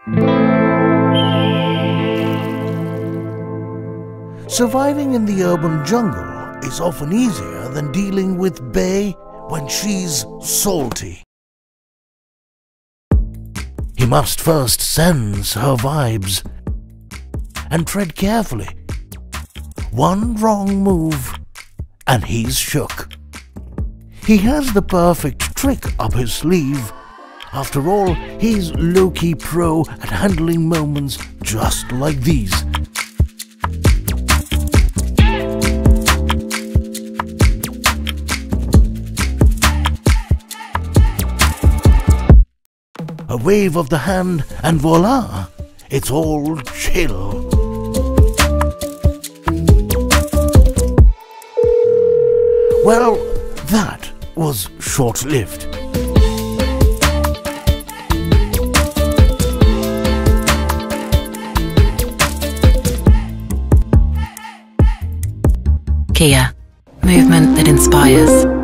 Surviving in the urban jungle is often easier than dealing with Bae when she's salty. He must first sense her vibes and tread carefully. One wrong move and he's shook. He has the perfect trick up his sleeve. After all, he's low-key pro at handling moments just like these. A wave of the hand and voila, it's all chill. Well, that was short-lived. Kia, movement that inspires.